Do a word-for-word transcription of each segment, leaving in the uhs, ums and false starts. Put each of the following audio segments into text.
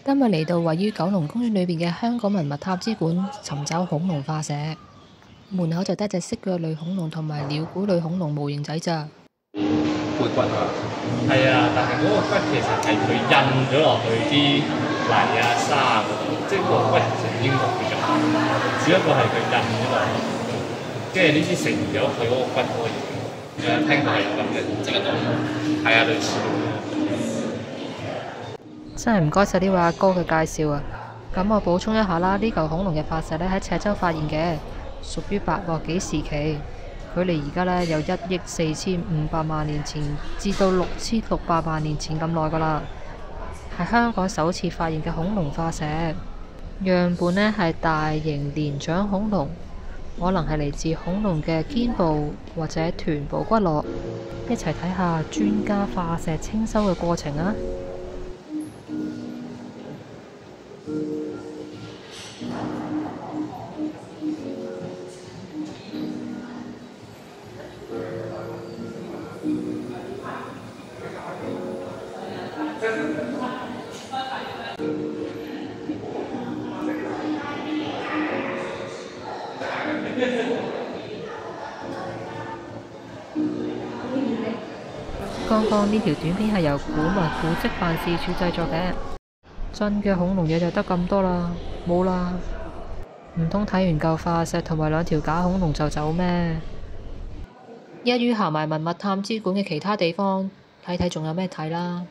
今日嚟到位於九龍公園裏邊嘅香港文物探知館尋找恐龍化石，門口就得隻蜥腳類恐龍同埋鳥古類恐龍模型仔咋。 背骨啊， 係啊，但係嗰個骨其實係佢印咗落去啲泥啊沙嗰度，即係個骨其實已經冇咗，只不過係佢印咗落去，即係呢啲成咗佢嗰個骨嗰個形。誒，聽過係有咁嘅，即係講係啊，類似咁樣。 真係唔該晒呢位阿哥嘅介紹啊！咁我補充一下啦，呢嚿恐龍嘅化石呢喺赤洲發現嘅，屬於白堊紀時期，距離而家呢有一億四千五百萬年前至到六千六百萬年前咁耐噶啦，係香港首次發現嘅恐龍化石，樣本呢係大型連長恐龍，可能係嚟自恐龍嘅肩部或者臀部骨骼，一齊睇下專家化石清修嘅過程啊！剛剛呢條短片係由古物古蹟辦事處製作嘅，真嘅恐龍嘢就得咁多啦，冇啦。唔通睇完嚿化石同埋兩條假恐龍就走咩？一於行埋文物探知館嘅其他地方睇睇，仲有咩睇啦？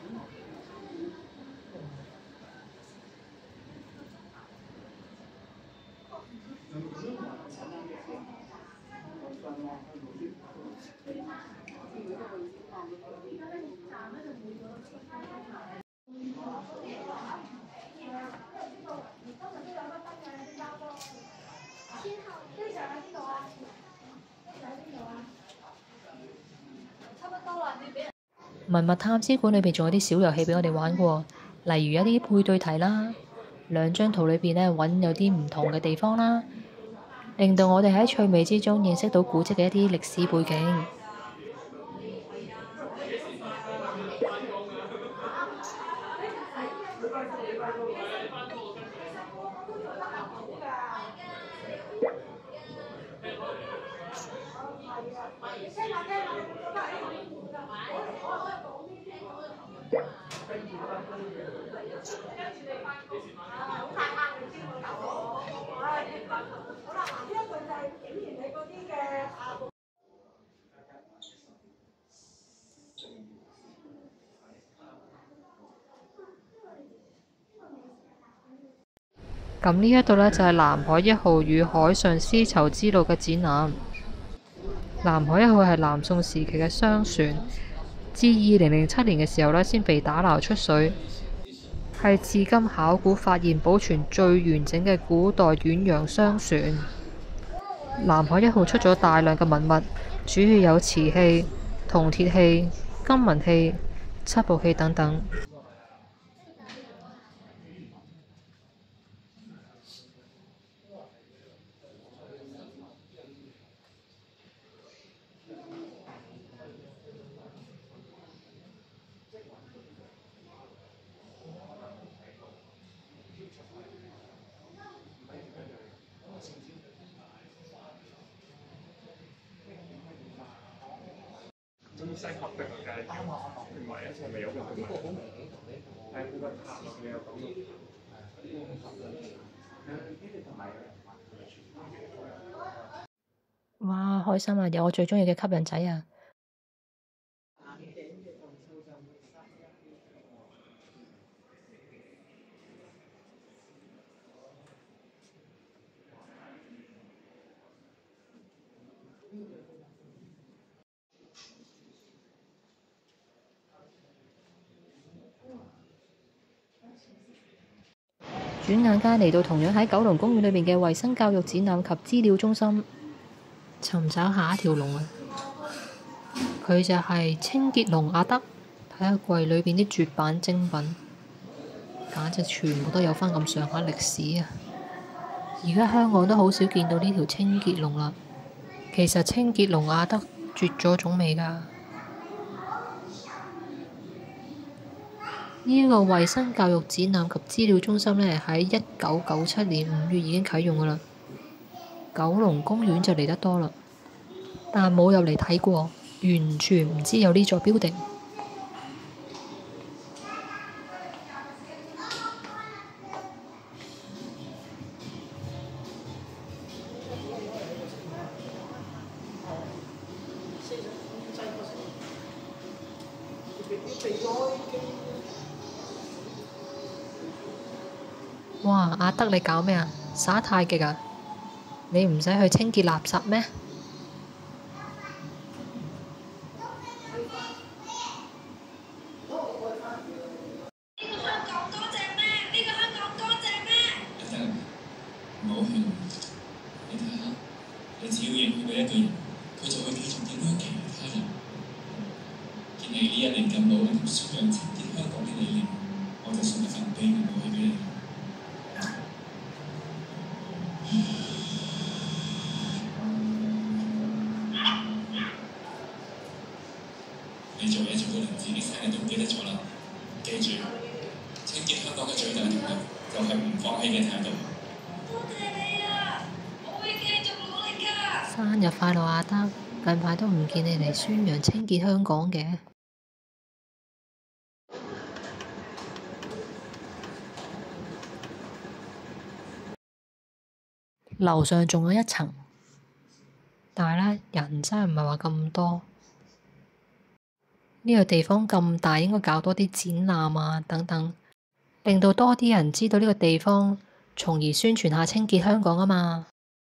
文物探知館裏邊仲有啲小遊戲俾我哋玩喎，例如一啲配對題啦，兩張圖裏邊呢揾有啲唔同嘅地方啦，令到我哋喺趣味之中認識到古蹟嘅一啲歷史背景。咁呢一度呢，就係南海一號與海上絲綢之路嘅展覽。南海一號係南宋時期嘅商船，至二零零七年嘅時候呢，先被打撈出水，係至今考古發現保存最完整嘅古代遠洋商船。南海一號出咗大量嘅文物，主要有瓷器、銅鐵器、金文器、七寶器等等。 中西合璧嘅，唔係一齊咪有個呢個好明顯同你係佢個塔落嘅有講到。 哇！開心啊！有我最中意嘅吸引仔啊！轉眼間嚟到同樣喺九龍公園裏面嘅衛生教育展覽及資料中心，尋找下一條龍啊！佢就係清潔龍阿德，睇下櫃裏邊啲絕版精品，簡直全部都有返咁上下歷史啊！而家香港都好少見到呢條清潔龍啦。其實清潔龍阿德絕咗種未㗎？ 呢個衞生教育展覽及資料中心呢，喺一九九七年五月已經啟用㗎啦。九龍公園就嚟得多啦，但冇入嚟睇過，完全唔知有呢座 building。哇！阿德你搞咩啊？耍太極啊？你唔使去清潔垃圾咩？ 唔好去，你睇下，你只要認佢俾一個人，佢就會繼續影響其他人。見你呢一年咁努力同宣揚清潔香港嘅理念，我就送一份秘密武器俾你。你做嘢做到連自己生日都唔記得咗啦，記住，清潔香港嘅最大動力就係唔放棄嘅態度。 生日快樂，阿德！近排都唔見你嚟宣揚清潔香港嘅。樓上仲有一層，但係呢，人真係唔係話咁多。呢個地方咁大，應該搞多啲展覽啊等等，令到多啲人知道呢個地方，從而宣傳下清潔香港啊嘛。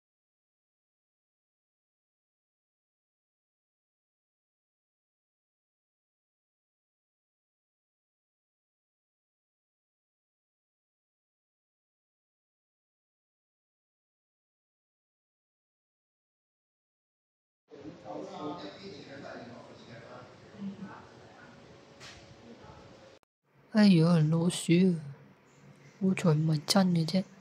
哎，有人老鼠啊！好彩唔係真嘅啫。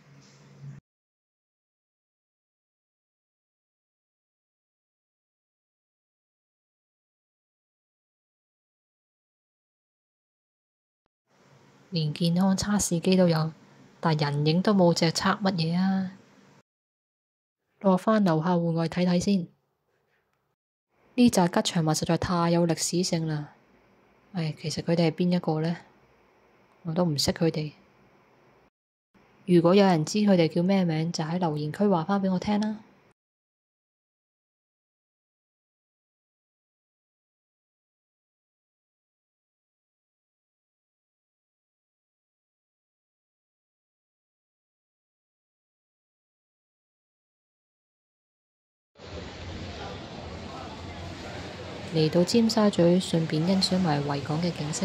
連健康測試機都有，但人影都冇隻測乜嘢啊！落返樓下戶外睇睇先。呢扎吉祥物實在太有歷史性啦！唉，其實佢哋係邊一個呢？我都唔識佢哋。如果有人知佢哋叫咩名，就喺留言區話返畀我聽啦。嚟到尖沙咀，順便欣賞埋維港嘅景色，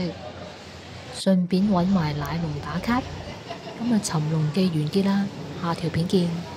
順便揾埋奶龍打卡。今日尋龍記完結啦，下條片見。